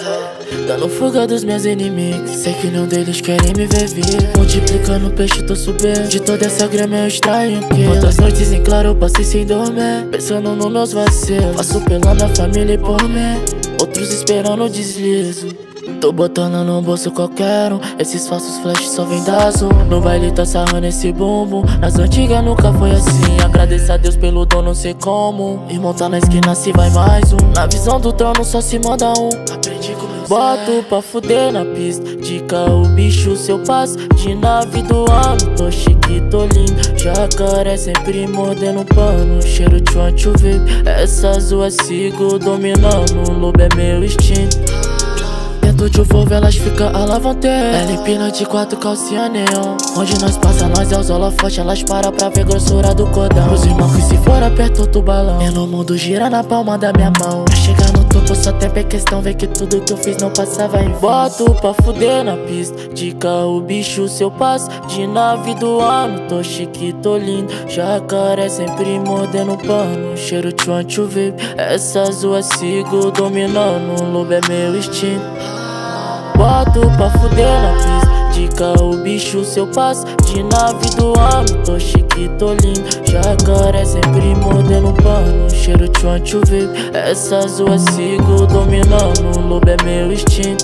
Dando fuga dos meus inimigos, sei que nenhum deles querem me ver vir. Multiplicando peixe, tô subindo. De toda essa grama eu extraio que quantas noites em claro eu passei sem dormir, pensando nos meus vacilos. Faço pela minha família e por mim, outros esperando o deslizo. Tô botando no bolso qualquer um, esses falsos flashes só vem da azul. No baile tá sarrando esse bumbum, nas antigas nunca foi assim. Agradeço a Deus pelo dom, não sei como. Irmão tá na esquina se vai mais um. Na visão do trono só se manda um. Aprendi com meu boto pra fuder na pista, de carro bicho seu passo. De nave do ano, tô chique, tô lindo. Jacaré sempre mordendo pano, cheiro de one to vape. Essa azul é sigo dominando, o lobo é meu instinto. Dentro de um Volvo elas ficam à la vontade. Ela empina de 4 calcinha neon. Onde nós passa, nós é os holofotes. Elas param pra ver grossura do cordão. Os irmãos que se for aperta o balão. E no mundo gira na palma da minha mão. Pra chegar no topo só tempo é questão. Ver que tudo que eu fiz não passava em boto pra fuder na pista, de carro bicho seu passo. De nave do ano, tô chique, tô lindo. Jacaré sempre mordendo pano, cheiro de one to vape. Essa azul é sigo dominando, o lobo é meu instinto. Boto pra fuder na pista, de carro bicho seu passo. De nave do ano, tô chique, tô lindo. Jacaré sempre mordendo pano, cheiro de one to vape. Essa azul é sigo dominando, o lobo é meu instinto.